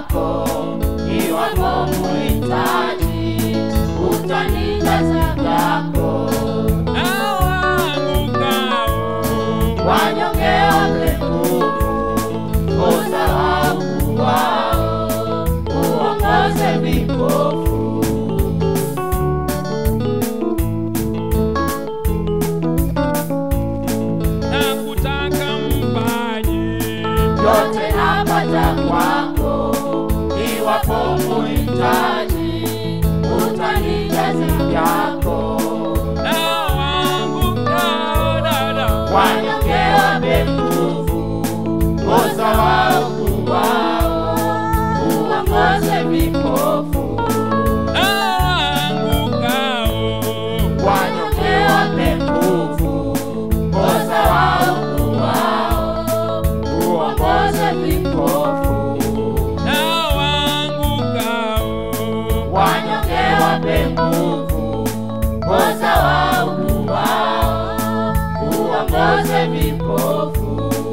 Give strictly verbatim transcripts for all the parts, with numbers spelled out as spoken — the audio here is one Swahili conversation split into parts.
yako, iwapo muhitaji, utanijaza vyako. Wanyonge wape nguvu, poza wakuu wao, uongoze vipofu. Nakutaka mpaji, yote napata kwako, iwapo muhitaji, utanijaza vyako. Wanyonge wape nguvu, poza wakuu wao, uongoze vipofu. Wanyonge wape nguvu, poza wakuu wao, uongoze vipofu. Wanyonge wape nguvu, poza wakuu wao, uongoze vipofu.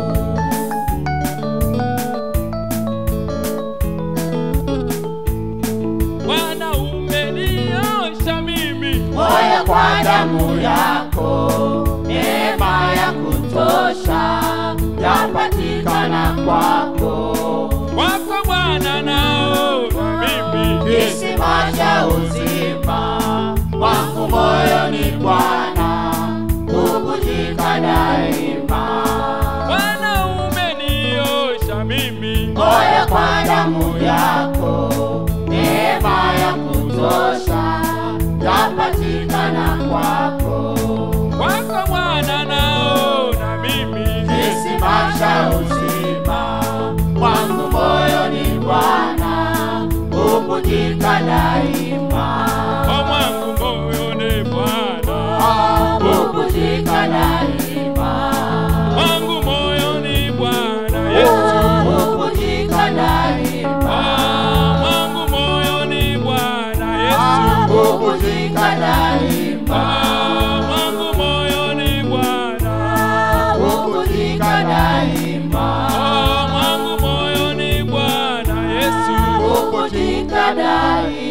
Bwana umeniosha mimi moyo kwa damu yako, neema ya kutosha yapatikana kwako. wako Bwana naona mimi Kisima cha uzima wangu moyoni Bwana, hubujika daima. Bwana umeniosha mimi Moyo kwa damu yako, neema ya kutosha yapatikana kwako. wako Bwana naona mimi Kisima cha uzima wangu moyoni Bwana, hubujika daima. o mwangu moyoni Bwana, Hubujika daima. mwangu moyoni Bwana Yesu, Hubujika daima. mwangu moyoni Bwana Yesu, Hubujika daima. mwangu moyoni Bwana, Hubujika daima. mwangu moyoni Bwana Yesu. Hubujika daima.